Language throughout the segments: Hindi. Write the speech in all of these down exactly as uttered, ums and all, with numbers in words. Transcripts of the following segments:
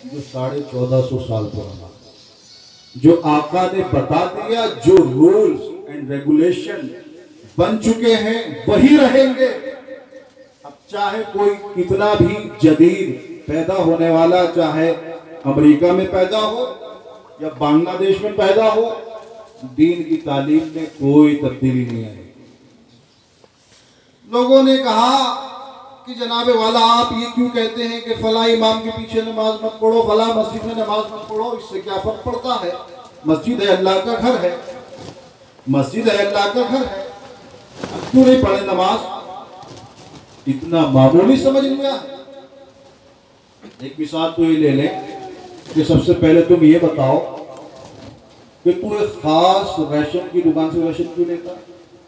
जो साढ़े चौदह सौ साल पुराना, जो आका ने बता दिया, जो रूल्स एंड रेगुलेशन बन चुके हैं वही रहेंगे। अब चाहे कोई कितना भी जदीद पैदा होने वाला, चाहे अमेरिका में पैदा हो या बांग्लादेश में पैदा हो, दीन की तालीम में कोई तब्दीली नहीं आई। लोगों ने कहा कि जनाबे वाला आप ये क्यों कहते हैं कि फला इमाम के पीछे नमाज मत पढ़ो, फला मस्जिद में नमाज मत पढ़ो, इससे क्या फर्क पड़ता है? मस्जिद है अल्लाह का घर है, मस्जिद है अल्लाह का घर है, क्यों नहीं पढ़े नमाज? इतना मामूली समझ लिया। एक मिसाल तो ये ले लें कि सबसे पहले तुम ये बताओ कि तू एक खास राशन की दुकान से राशन क्यों लेता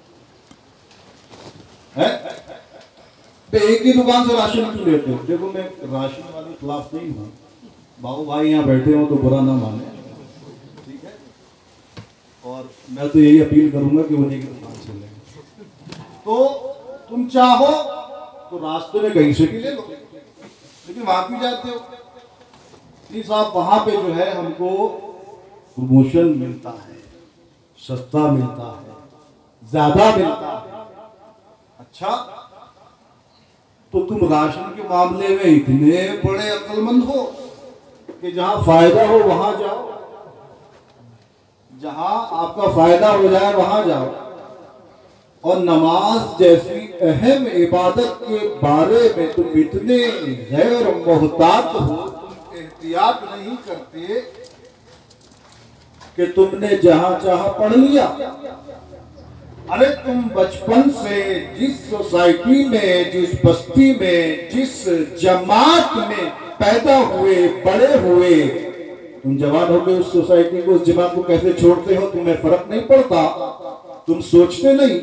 है? एक ही दुकान से राशन क्यों लेते हो? देखो मैं राशन वाले खिलाफ नहीं हूँ, बाबू भाई यहाँ बैठे हो तो बुरा ना माने, ठीक है? और मैं तो यही अपील करूंगा कि उन्हीं की दुकान से लें। तो तुम चाहो तो रास्ते में कहीं से भी ले लो, लेकिन वहां क्यों जाते हो? नहीं साहब, वहां पे जो है हमको प्रमोशन मिलता है, सस्ता मिलता है, ज्यादा मिलता है। अच्छा, तो तुम राशन के मामले में इतने बड़े अक्लमंद हो कि जहां फायदा हो वहां जाओ, जहां आपका फायदा हो जाए वहां जाओ। और नमाज जैसी अहम इबादत के बारे में तुम इतने गैर मोहतात हो, तुम एहतियात नहीं करते कि तुमने जहां चाहा पढ़ लिया। अरे तुम बचपन से जिस सोसाइटी में, जिस बस्ती में, जिस जमात में पैदा हुए, बड़े हुए, तुम जवान हो गए, उस सोसाइटी को, उस जमात को कैसे छोड़ते हो? तुम्हें फर्क नहीं पड़ता, तुम सोचते नहीं।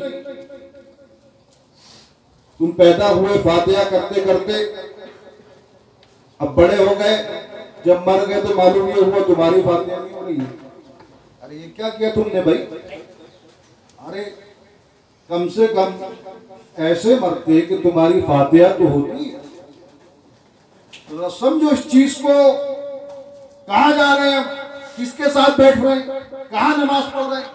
तुम पैदा हुए फातिहा करते करते, अब बड़े हो गए, जब मर गए तो मालूम ये हुआ तुम्हारी फातिहा नहीं हो रही है। अरे ये क्या किया तुमने भाई? अरे कम से कम ऐसे मरते कि तुम्हारी फातिहा तो होती। तो समझो इस चीज को। कहां जा रहे हैं, किसके साथ बैठ रहे हैं, कहां नमाज पढ़ रहे हैं?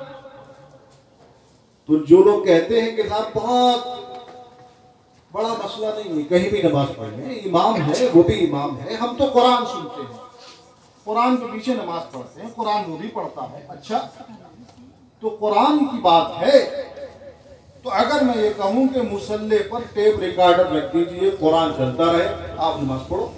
तो जो लोग कहते हैं कि साहब बहुत बड़ा मसला नहीं है, कहीं भी नमाज पढ़ लें, इमाम है वो भी इमाम है, हम तो कुरान सुनते हैं, कुरान के पीछे नमाज पढ़ते हैं, कुरान वो भी पढ़ता है। अच्छा, तो कुरान की बात है, तो अगर मैं ये कहूं कि मुसल्ले पर टेप रिकॉर्डर रख दीजिए, कुरान चलता रहे, आप नमाज पढ़ो,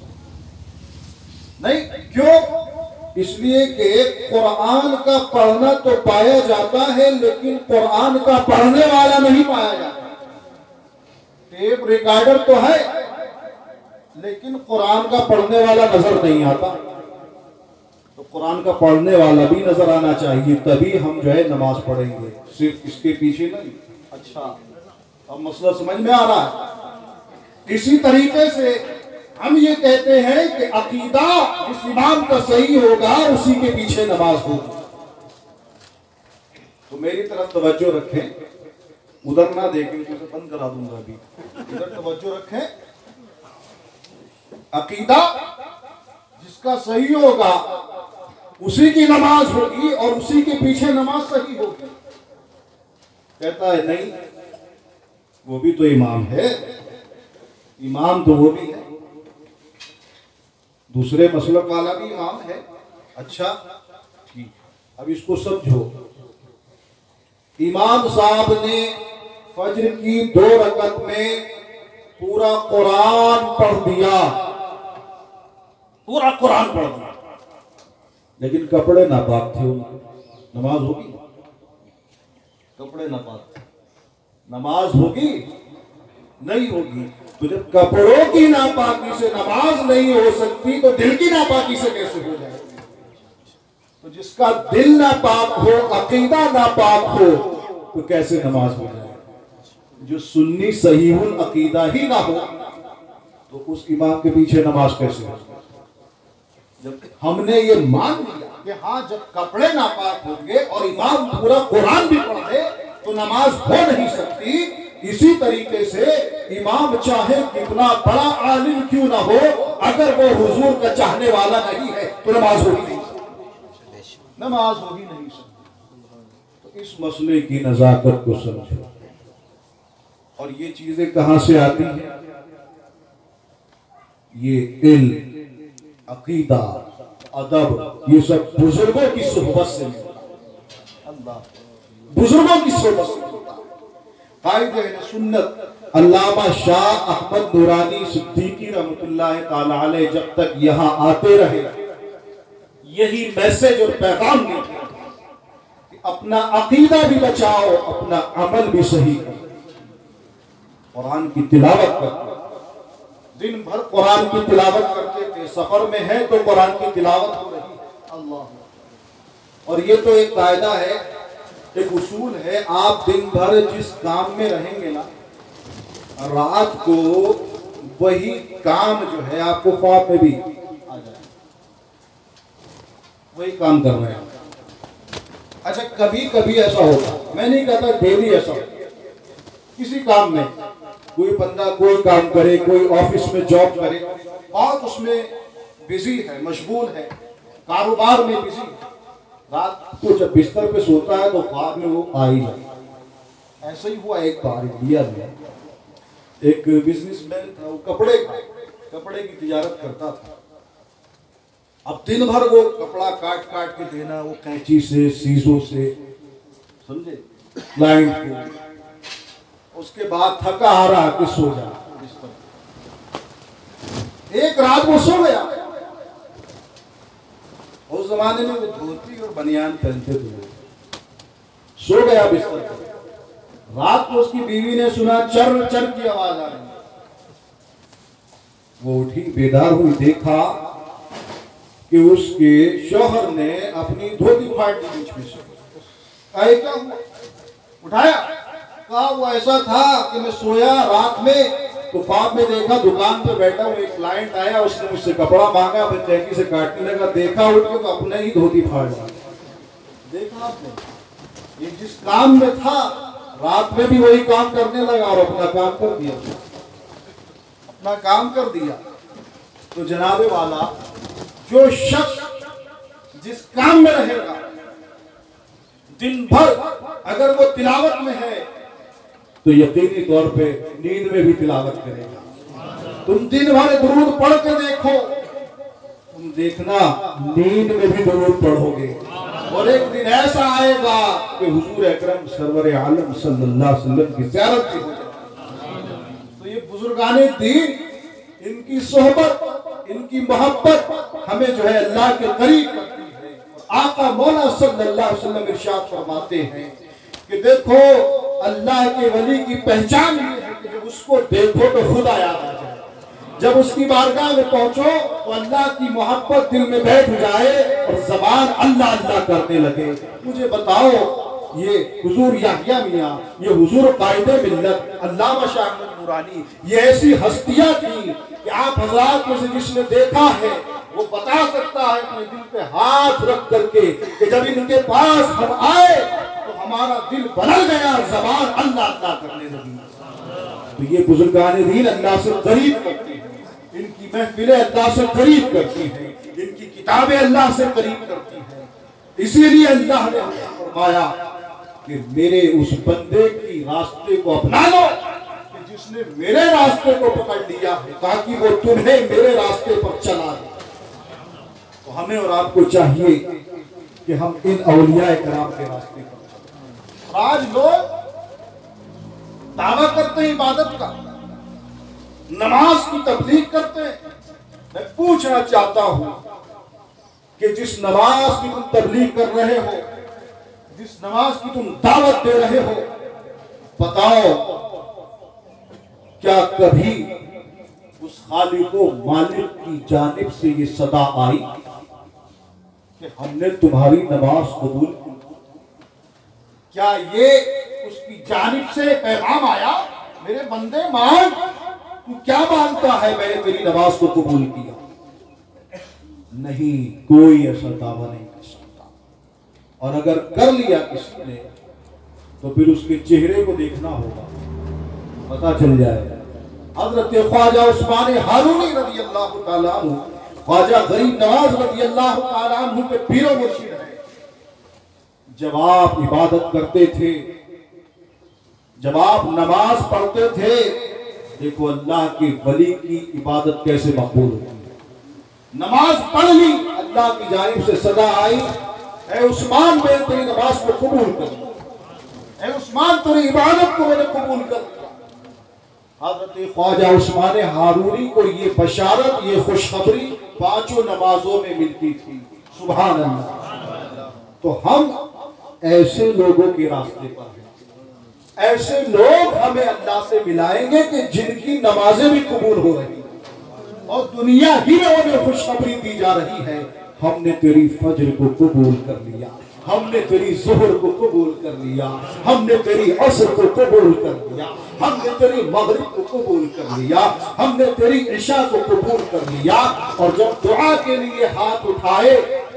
नहीं क्यों? इसलिए कि कुरान का पढ़ना तो पाया जाता है, लेकिन कुरान का पढ़ने वाला नहीं पाया जाता। टेप रिकॉर्डर तो है, लेकिन कुरान का पढ़ने वाला नजर नहीं आता। तो कुरान का पढ़ने वाला भी नजर आना चाहिए, तभी हम जो है नमाज पढ़ेंगे, सिर्फ इसके पीछे नहीं। अच्छा, अब मसला समझ में आ रहा है? इसी तरीके से हम ये कहते हैं कि अकीदा जिस इमाम का सही होगा उसी के पीछे नमाज होगी। तो मेरी तरफ तवज्जो रखें, उधर ना देखें, तो बंद करा दूंगा अभी, इधर तवज्जो रखें। अकीदा जिसका सही होगा उसी की नमाज होगी और उसी के पीछे नमाज सही होगी। कहता है नहीं, वो भी तो इमाम है, इमाम तो वो भी है, दूसरे मसलक वाला भी इमाम है। अच्छा ठीक, अब इसको समझो। इमाम साहब ने फज्र की दो रकत में पूरा कुरान पढ़ दिया, पूरा कुरान पढ़ दिया, लेकिन कपड़े नापाक थे उनके, नमाज होगी? कपड़े नापाक, नमाज होगी? नहीं होगी। तो जब कपड़ों की नापाकी से नमाज नहीं हो सकती, तो दिल की नापाकी से कैसे हो जाएगी? तो जिसका दिल नापाक हो, अकीदा नापाक हो, तो कैसे नमाज हो जाएगी? जो सुन्नी सहीहुल अकीदा ही ना हो, तो उस इमाम के पीछे नमाज कैसे हो? जब हमने ये मान लिया कि हाँ, जब कपड़े नापाक होंगे और इमाम पूरा कुरान भी पढ़े तो नमाज हो नहीं सकती। इसी तरीके से इमाम चाहे कितना बड़ा आलिम क्यों ना हो, अगर वो हुजूर का चाहने वाला नहीं है तो नमाज होगी नहीं, नमाज होगी नहीं सकती। तो इस मसले की नजाकत को समझो। और ये चीजें कहां से आती हैं? ये इल्म, अकीदा, अदब, ये सब बुजुर्गों की सोहबत से मिलता। अल्लाह, बुजुर्गों की सोहबत से मिलता। कायदे अहले सुन्नत अल्लामा शाह अहमद नूरानी सिद्दीकी रहमतुल्लाह ताला अलैह जब तक यहाँ आते रहे, यही मैसेज और पैगाम देते कि अपना अकीदा भी बचाओ, अपना अमल भी सही करो। कुरान की तिलावत करते, दिन भर कुरान की तिलावत करते थे, सफर में है तो कुरान की तिलावत हो रही है। अल्लाह। और ये तो एक कायदा है, एक उसूल है, आप दिन भर जिस काम में रहेंगे ना, रात को वही काम जो है आपको ख्वाब में भी आ जाए, वही काम कर रहे हैं। अच्छा, कभी कभी ऐसा होगा, मैं नहीं कहता डेली ऐसा हो, किसी काम में कोई बंदा कोई काम करे, कोई ऑफिस में जॉब करे, बहुत उसमें बिजी है, मशगूल है, कारोबार में बिजी है, रात को जब बिस्तर पे सोता है तो ख्वाब में वो आ ही जाए। ऐसा ही हुआ एक बार इंडिया में, एक बिजनेसमैन था, वो कपड़े कपड़े की तिजारत करता था। अब दिन भर वो कपड़ा काट काट के देना, वो कैंची से, सीजों से, समझे, क्लाइंट को। उसके बाद थका आ रहा कि सो जा। एक रात वो सो गया। उस जमाने में वो धोती और बनियान पहनते थे, सो गया बिस्तर पर। रात को उसकी बीवी ने सुना चर चर की आवाज आ रही है। वो उठी, बेदार हुई, देखा कि उसके शौहर ने अपनी धोती फाड़ दी बीच में से। कहा क्या हुआ? उठाया, कहा वो ऐसा था कि मैं सोया रात में तो ख्वाब में देखा दुकान पे बैठा हुआ एक क्लाइंट आया, उसने मुझसे कपड़ा मांगा, मैं चैकी से काटने लगा, देखा उठ के तो अपने ही धोती फाड़ दी। देखा आपने, ये जिस काम में था रात में भी वही काम करने लगा और अपना काम कर दिया, अपना काम कर दिया। तो जनाबे वाला, जो शख्स जिस काम में रहेगा दिन भर, अगर वो तिलावत में है तो यकीनी तौर पे नींद में भी तिलावत करेगा। तुम दिन भर दुरूद पढ़ के देखो, तुम देखना नींद में भी दुरूद पढ़ोगे। और एक दिन ऐसा आएगा कि हुजूर अकरम सरवर आलम सल्लल्लाहु अलैहि वसल्लम की ज़ियारत भी हो जाएगी। तो ये बुजुर्गाने दीन, इनकी सोहबत, इनकी मोहब्बत हमें जो है अल्लाह के करीब करती है। आका मौला सल्लल्लाहु अलैहि वसल्लम इरशाद फरमाते हैं कि देखो, अल्लाह के वली की पहचान ये है कि जब उसको देखो तो खुदा याद आ जाए, जब उसकी बारगाह में पहुंचो तो अल्लाह की मोहब्बत दिल में बैठ जाए और ज़बान अल्लाह अल्लाह करने लगे। मुझे बताओ, ये हुजूर याहिया मियां, ये हुजूर कायदे मिल्लत अल्लामा शाह अहमद नूरानी, ये ऐसी हस्तियां थी कि आप हज़रात में से जिसने देखा है वो बता सकता है अपने दिल पे हाथ रख करके कि जब इनके पास हम आए तो हमारा दिल बदल गया, ज़बान अल्लाह अल्लाह करने लगी। तो ये बुजुर्गान दीन अल्लाह से करीब करती हैं, इनकी महफिलें अल्लाह से करीब करती हैं, इनकी किताबें अल्लाह से करीब करती हैं। इसीलिए अल्लाह ने फरमाया कि मेरे उस बंदे की रास्ते को अपना लो कि जिसने मेरे रास्ते को पकड़ लिया है, ताकि वो तुम्हें मेरे रास्ते पर चला दे। तो हमें और आपको चाहिए कि हम इन औलिया कराम के रास्ते पर चलें। आज लोग दावा करते हैं इबादत का, नमाज की तबलीग करते हैं। मैं पूछना चाहता हूं कि जिस नमाज की तुम तबलीग कर रहे हो, जिस नमाज की तुम दावत दे रहे हो, बताओ क्या कभी उस खालिको मालिक की जानिब से ये सदा आई कि हमने तुम्हारी नमाज कबूल की? क्या ये उसकी जानिब से पैगाम आया, मेरे बंदे मान, तू क्या मानता है मैंने तेरी नमाज को कबूल किया? नहीं, कोई ऐसा दावा नहीं कर सकता। और अगर कर लिया किसी ने तो फिर उसके चेहरे को देखना होगा, पता चल जाएगा हजरत ख्वाजा उस्मान हारूनी रज़ी अल्लाह ताला अन्हु, ख्वाजा गरीब नवाज रज़ी अल्लाह ताला अन्हु के पीरो मुर्शिद है। जब आप इबादत करते थे, जब आप नमाज पढ़ते थे, देखो अल्लाह के वली की इबादत कैसे मकबूल होती है। नमाज पढ़ ली, अल्लाह की जानिब से सदा आई, ऐ उस्मान मैंने तेरी नमाज को कबूल कर लिया, ऐ उस्मान तेरी इबादत को मैंने कबूल कर लिया। हज़रत ख्वाजा उस्मान हारूनी को ये बशारत, ये खुशखबरी पांचों नमाजों में मिलती थी। सुभान अल्लाह। तो हम ऐसे लोगों के रास्ते पर हैं, ऐसे लोग हमें अल्लाह से मिलाएंगे कि जिनकी नमाजें भी कबूल हो रही और दुनिया ही में उन्हें खुशखबरी दी जा रही है, हमने तेरी फज्र को कबूल कर लिया, हमने तेरी ज़ुहर को कबूल कर लिया, हमने तेरी असर को कबूल कर लिया, हमने तेरी मगरिब को कबूल कर लिया, हमने तेरी इशा को कबूल कर लिया। और जब दुआ के लिए हाथ उठाए,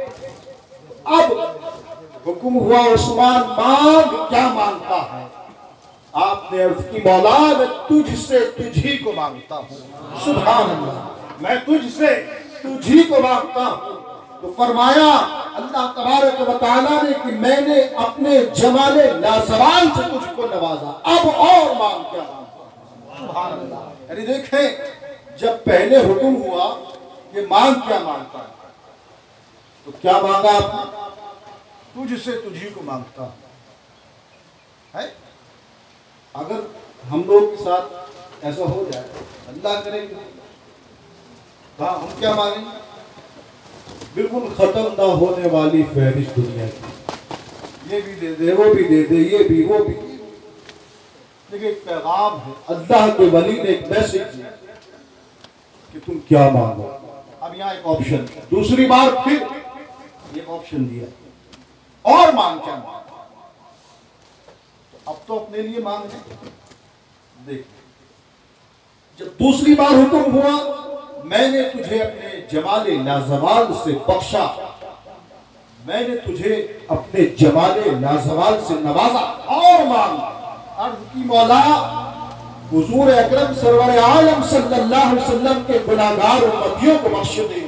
अब हुक्म हुआ उस्मान मांग, क्या मांगता है? आपने अर्ज की मौला मैं तुझसे तुझी को मांगता हूँ। सुभान अल्लाह, मैं तुझसे तुझी को मांगता हूँ। तो फरमाया अल्लाह तबारक व तआला ने कि मैंने अपने जमाले लाजवाल से तुझको नवाजा, अब और मांग क्या मांगता। सुभान अल्लाह। यानी देखें, जब पहले हुक्म हुआ कि मांग क्या मांगता है, तो क्या मांगा आपने? तुझसे तुझी को मांगता है। अगर हम लोग के साथ ऐसा हो जाए, अल्लाह करेंगे, हाँ हम क्या मांगेंगे? बिल्कुल खत्म ना होने वाली फहरिस्त दुनिया की, ये भी दे दे, वो भी दे दे, ये भी वो भी। लेकिन एक पैगाम है, अल्लाह के वली ने एक मैसेज दिया कि तुम क्या मांगो। अब यहाँ एक ऑप्शन, दूसरी बार फिर एक ऑप्शन दिया, और मांग क्या मांग। तो अब तो अपने लिए मांग है। देख, जब दूसरी बार हुक्म हुआ, मैंने तुझे अपने जमाले लाजवाल से बख्शा, मैंने तुझे अपने जमाले लाजवाल से नवाजा, और मांग। अर्ज की मौला हुजूर अकरम सरवर आलम सल्लल्लाहु अलैहि वसल्लम के गुनाहगार उम्मतियों को बख्श दे।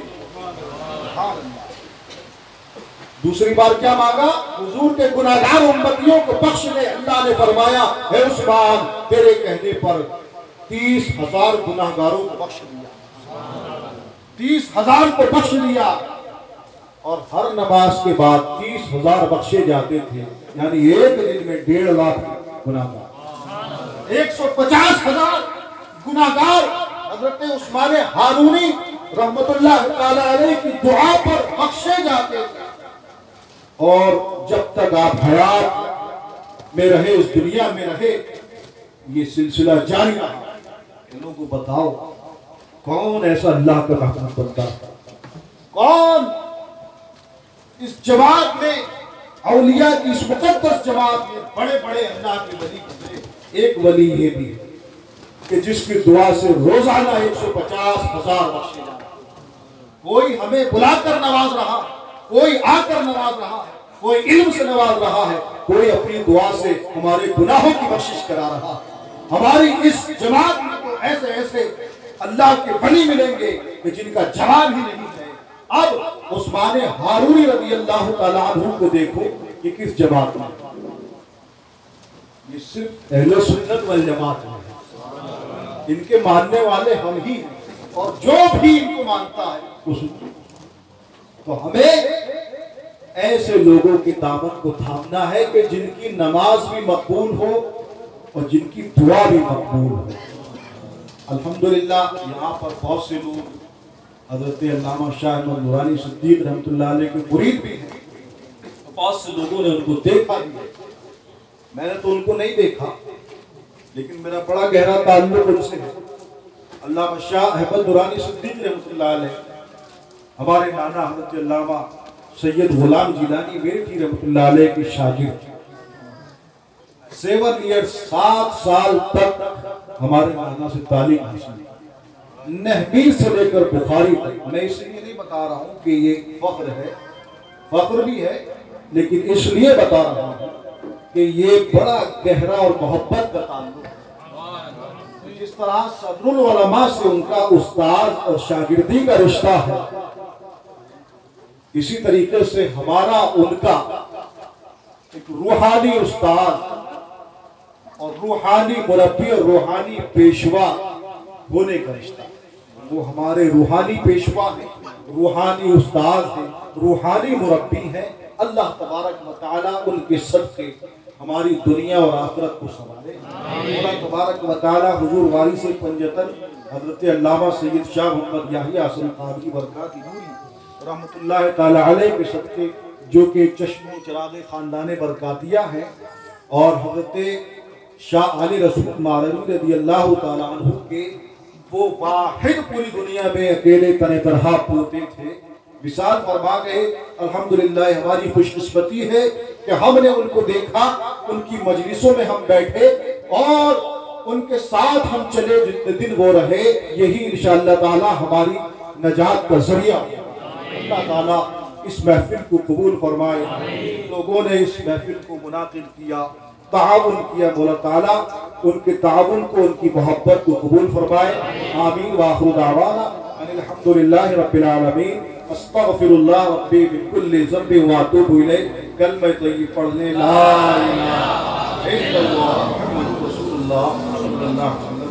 दूसरी बार क्या मांगा? हुजूर के गुनाहगार उम्मतियों को बख्श दे। अल्लाह ने फरमाया, हे उस्मान, तेरे कहने पर तीस हजार गुनाहगारों को बख्श दिया, तीस हजार को बख्श दिया। और हर नमाज के बाद तीस हजार बख्शे जाते थे, यानी एक दिन में डेढ़ लाख गुनाहगार, एक सौ पचास हजार गुनाहगार हजरत उस्मान हारूनी रहमतुल्लाह ताला अलैह की दुआ पर बख्शे जाते थे। और जब तक आप हयात में रहे, इस दुनिया में रहे, ये सिलसिला जारी रहा। लोगों को बताओ, कौन ऐसा अल्लाह का रहमत बनता, कौन इस जमात में, औलिया की इस मुकद्दस जमात में बड़े बड़े अल्लाह के वली गुजरे। एक वली ये भी है कि जिसकी दुआ से रोजाना एक सौ पचास हजार बख्शे जाते। कोई हमें बुलाकर नवाज रहा, कोई आकर नवाज रहा है, कोई इल्म से नवाज रहा है, कोई अपनी दुआ से हमारे गुनाहों की बख्शिश करा रहा है। हमारी इस जमात में तो ऐसे ऐसे अल्लाह के वली मिलेंगे कि जिनका जवाब ही नहीं है। अब उस्मान हारूनी रज़ी अल्लाह ताला अन्हु को देखो कि किस जमात में, ये सिर्फ अहले सुन्नत वल जमात में है। इनके मानने वाले हम ही हैं, और जो भी इनको मानता है उस। तो हमें ऐसे लोगों के दामन को थामना है कि जिनकी नमाज भी मकबूल हो और जिनकी दुआ भी मकबूल हो। अल्हम्दुलिल्लाह यहाँ पर बहुत से लोग हज़रत अल्लामा शाह अहमद नूरानी सिद्दीक़ रहमतुल्लाह अलैह के मुरीद भी हैं। तो बहुत से लोगों ने उनको देखा भी है, मैंने तो उनको नहीं देखा, लेकिन मेरा बड़ा गहरा ताल्लुक उनसे है। अल्लामा शाह अहमद नूरानी सिद्दीक़ रहमतुल्लाह अलैह हमारे नाना हज़रत अल्लामा सैयद गुलाम जिलानी मेरठी रहमतुल्लाह अलैह की शागिर्द। सेवन ईयर सात साल तक हमारे नाना से तालीम हासिल, नहवी से लेकर बुखारी तक। मैं इसलिए नहीं बता रहा हूँ कि ये फख्र है, फख्र भी है, लेकिन इसलिए बता रहा हूँ कि ये बड़ा गहरा और मोहब्बत का ताल्लुक है। जिस जिस तरह सदरुल उलमा से उनका उस्ताद और शागिर्दी का रिश्ता है, इसी तरीके से हमारा उनका एक रूहानी उस्ताद और रूहानी मुरब्बी और रूहानी पेशवा होने का रिश्ता। वो हमारे रूहानी पेशवा है, रूहानी उस्ताद है, रूहानी मुरब्बी है। अल्लाह तबारक व तआला उनके सदक़े हमारी दुनिया और आखिरत को संभाले। अल्लाह तबारक व तआला हुजूर वारिस पंजतन हज़रत अल्लामा सैयद शाह मोहम्मद याहिया हसन क़ादरी बरकात नूरी रहमतुल्लाह तआला अलैह के सदक़े, जो कि चश्मे चिराग ख़ानदान बरकातिया हैं, और हज़रत शाह अली रसूल मारवी रज़ी अल्लाह तआला अन्हु के वो वाहिद पूरी दुनिया में अकेले तने तरहा पोते थे, विसाल फरमा गए। अल्हम्दुलिल्लाह हमारी खुशकिस्मती है कि हमने उनको देखा, उनकी मजलिसों में हम बैठे और उनके साथ हम चले, जितने दिन वो रहे। यही इंशाअल्लाह ताला हमारी नजात का जरिया। अल्लाह ताला इस महफिल को कबूल फरमाए। लोगों ने इस महफिल को मुनाकिद किया, ताउन किया, मौला ताला उनके ताउन को, उनकी मोहब्बत को कबूल फरमाए। आमीन। व आखिरु दावाना अल्हम्दुलिल्लाहि रब्बिल आलमीन। अस्तगफिरुल्लाह रब्बी मिन कुल्लि ज़ंबिन व अतूबु इलैह। कलमा तय्यब पढ़ ले, ला इलाहा इल्लल्लाह मुहम्मदुर रसूलुल्लाह सल्लल्लाहु अलैहि वसल्लम।